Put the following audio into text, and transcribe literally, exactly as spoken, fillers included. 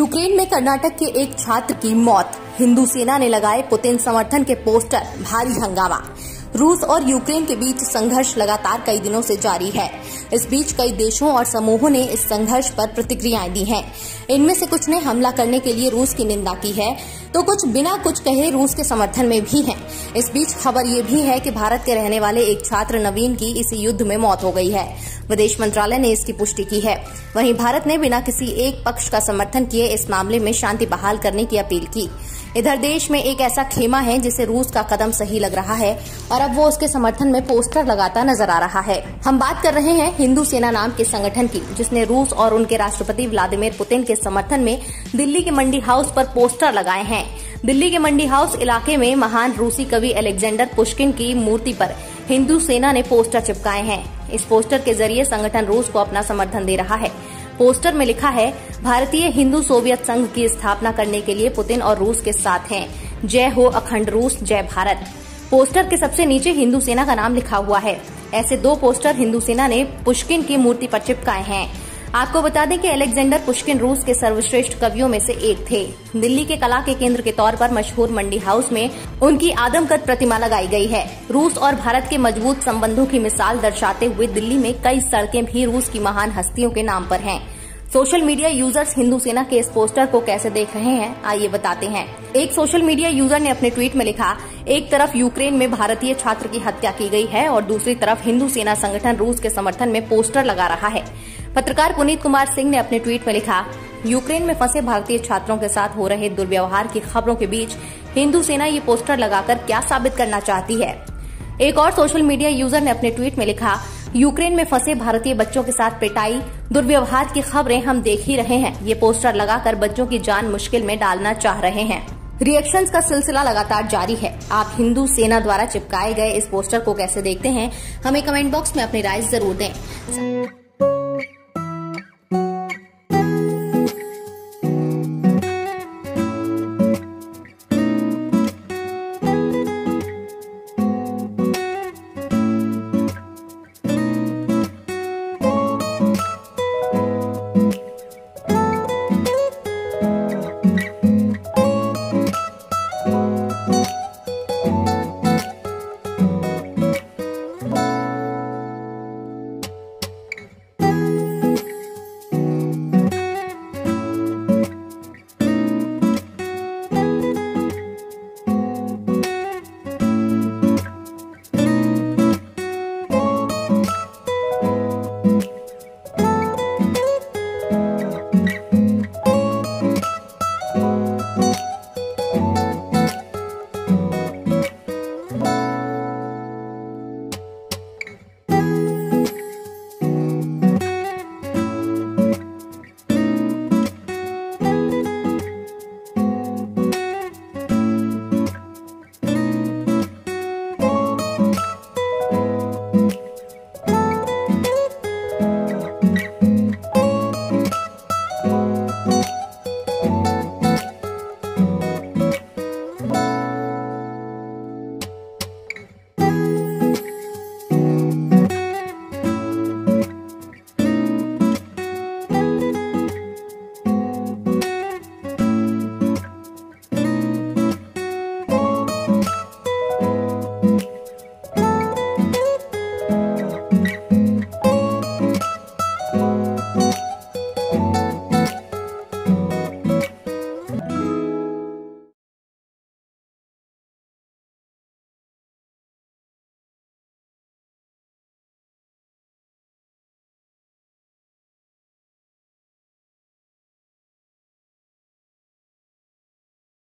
Ukraine में कर्नाटक के एक छात्र की मौत। हिंदू सेना ने लगाए पुतिन समर्थन के पोस्टर, भारी हंगामा। रूस और यूक्रेन के बीच संघर्ष लगातार कई दिनों से जारी है। इस बीच कई देशों और समूहों ने इस संघर्ष पर प्रतिक्रियाएं दी हैं। इनमें से कुछ ने हमला करने के लिए रूस की निंदा की है, तो कुछ बिना कुछ कहे रूस के समर्थन में भी हैं। इस बीच खबर ये भी है कि भारत के रहने वाले एक छात्र नवीन की इस युद्ध में मौत हो गई है। विदेश मंत्रालय ने इसकी पुष्टि की है। वहीं भारत ने बिना किसी एक पक्ष का समर्थन किए इस मामले में शांति बहाल करने की अपील की। इधर देश में एक ऐसा खेमा है जिसे रूस का कदम सही लग रहा है और अब वो उसके समर्थन में पोस्टर लगाता नजर आ रहा है। हम बात कर रहे हैं हिंदू सेना नाम के संगठन की, जिसने रूस और उनके राष्ट्रपति व्लादिमीर पुतिन के समर्थन में दिल्ली के मंडी हाउस पर पोस्टर लगाए हैं। दिल्ली के मंडी हाउस इलाके में महान रूसी कवि अलेक्जेंडर पुश्किन की मूर्ति पर हिंदू सेना ने पोस्टर चिपकाए हैं। इस पोस्टर के जरिए संगठन रूस को अपना समर्थन दे रहा है। पोस्टर में लिखा है, भारतीय हिंदू सोवियत संघ की स्थापना करने के लिए पुतिन और रूस के साथ हैं। जय हो अखंड रूस, जय भारत। पोस्टर के सबसे नीचे हिंदू सेना का नाम लिखा हुआ है। ऐसे दो पोस्टर हिंदू सेना ने पुश्किन की मूर्ति पर चिपकाए हैं। आपको बता दें कि अलेक्जेंडर पुश्किन रूस के सर्वश्रेष्ठ कवियों में से एक थे। दिल्ली के कला के केंद्र के तौर पर मशहूर मंडी हाउस में उनकी आदमकद प्रतिमा लगाई गई है। रूस और भारत के मजबूत संबंधों की मिसाल दर्शाते हुए दिल्ली में कई सड़कें भी रूस की महान हस्तियों के नाम पर हैं। सोशल मीडिया यूजर्स हिंदू सेना के इस पोस्टर को कैसे देख रहे हैं, आइए बताते हैं। एक सोशल मीडिया यूजर ने अपने ट्वीट में लिखा, एक तरफ यूक्रेन में भारतीय छात्र की हत्या की गई है और दूसरी तरफ हिंदू सेना संगठन रूस के समर्थन में पोस्टर लगा रहा है। पत्रकार पुनीत कुमार सिंह ने अपने ट्वीट में लिखा, यूक्रेन में फंसे भारतीय छात्रों के साथ हो रहे दुर्व्यवहार की खबरों के बीच हिंदू सेना ये पोस्टर लगाकर क्या साबित करना चाहती है। एक और सोशल मीडिया यूजर ने अपने ट्वीट में लिखा, यूक्रेन में फंसे भारतीय बच्चों के साथ पिटाई, दुर्व्यवहार की खबरें हम देख ही रहे हैं। ये पोस्टर लगाकर बच्चों की जान मुश्किल में डालना चाह रहे हैं। रिएक्शंस का सिलसिला लगातार जारी है। आप हिंदू सेना द्वारा चिपकाए गए इस पोस्टर को कैसे देखते हैं, हमें कमेंट बॉक्स में अपनी राय जरूर दें।